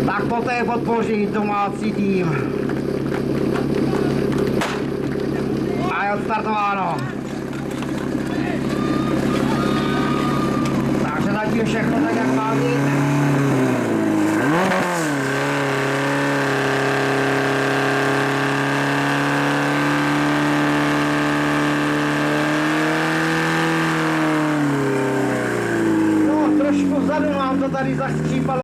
Tak poté podpořit domácí tým. A je odstartováno. Takže zatím všechno tak, jak má být. No, trošku vzadu mám to tady zastřípalo.